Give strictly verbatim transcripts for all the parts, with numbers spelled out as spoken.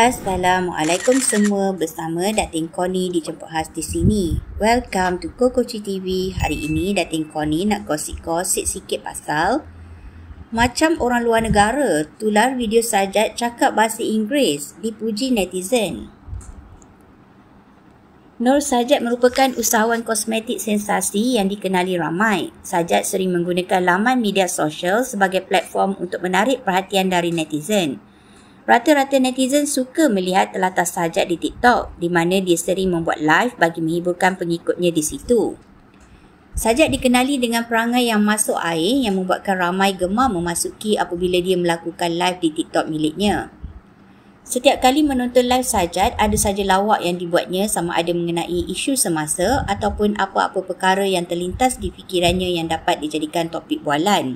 Assalamualaikum semua, bersama Datin Connie dijemput khas di sini. Welcome to Kokoci T V. Hari ini Datin Connie nak gosip-gosip sikit pasal macam orang luar negara, tular video Sajat cakap bahasa Inggeris, dipuji netizen. Nur Sajat merupakan usahawan kosmetik sensasi yang dikenali ramai. Sajat sering menggunakan laman media sosial sebagai platform untuk menarik perhatian dari netizen. Rata-rata netizen suka melihat telatar Sajat di TikTok, di mana dia sering membuat live bagi menghiburkan pengikutnya di situ. Sajat dikenali dengan perangai yang masuk air yang membuatkan ramai gemar memasuki apabila dia melakukan live di TikTok miliknya. Setiap kali menonton live Sajat, ada saja lawak yang dibuatnya, sama ada mengenai isu semasa ataupun apa-apa perkara yang terlintas di fikirannya yang dapat dijadikan topik bualan.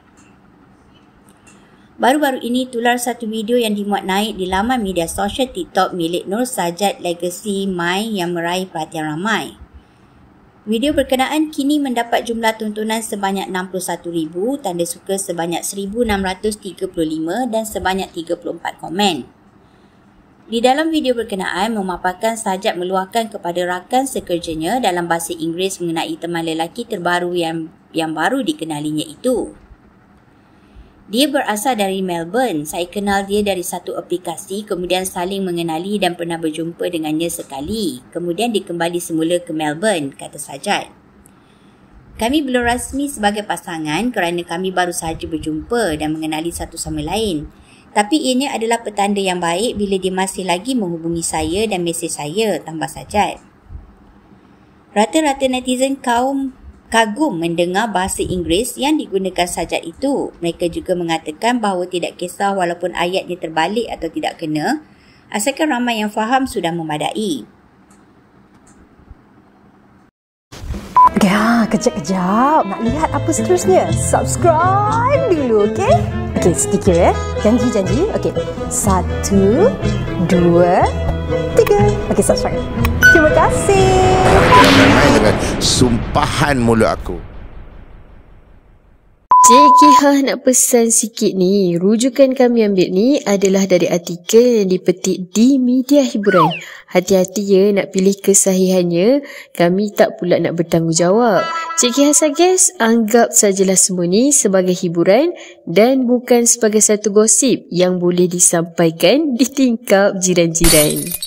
Baru-baru ini tular satu video yang dimuat naik di laman media sosial TikTok milik Nur Sajat Legacy My yang meraih perhatian ramai. Video berkenaan kini mendapat jumlah tontonan sebanyak enam puluh satu ribu, tanda suka sebanyak seribu enam ratus tiga puluh lima dan sebanyak tiga puluh empat komen. Di dalam video berkenaan memaparkan Sajat meluahkan kepada rakan sekerjanya dalam bahasa Inggeris mengenai teman lelaki terbaru yang yang baru dikenalinya itu. Dia berasal dari Melbourne. Saya kenal dia dari satu aplikasi, kemudian saling mengenali dan pernah berjumpa dengannya sekali. Kemudian dia kembali semula ke Melbourne, kata Sajat. Kami belum rasmi sebagai pasangan kerana kami baru sahaja berjumpa dan mengenali satu sama lain. Tapi ianya adalah petanda yang baik bila dia masih lagi menghubungi saya dan mesej saya, tambah Sajat. Rata-rata netizen kaum kagum mendengar bahasa Inggeris yang digunakan Sajat itu. Mereka juga mengatakan bahawa tidak kisah walaupun ayatnya terbalik atau tidak kena, asalkan ramai yang faham sudah memadai. Ya, kejap-kejap. Nak lihat apa seterusnya? Subscribe dulu, okey? Okey, sedikit ya. Janji-janji. Okey. Satu, dua, tiga. Okey, subscribe. Terima kasih. Jangan main dengan sumpahan mulut aku. Cik Kihah nak pesan sikit ni. Rujukan kami ambil ni adalah dari artikel yang dipetik di media hiburan. Hati-hati ya nak pilih kesahihannya. Kami tak pula nak bertanggungjawab. Cik Kihah suggest anggap sajalah semua ni sebagai hiburan dan bukan sebagai satu gosip yang boleh disampaikan di tingkap jiran-jiran.